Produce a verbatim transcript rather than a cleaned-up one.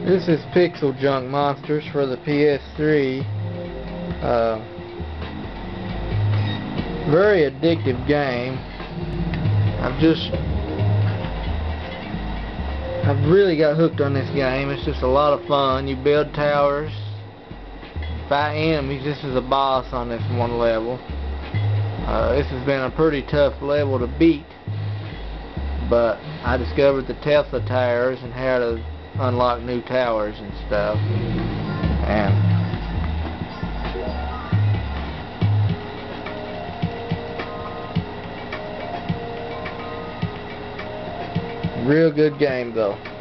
This is Pixel Junk Monsters for the P S three. Uh, very addictive game. I've just I've really got hooked on this game. It's just a lot of fun. You build towers, fight enemies. This is a boss on this one level. Uh, this has been a pretty tough level to beat, but I discovered the Tesla tires and how to unlock new towers and stuff, and real good game though.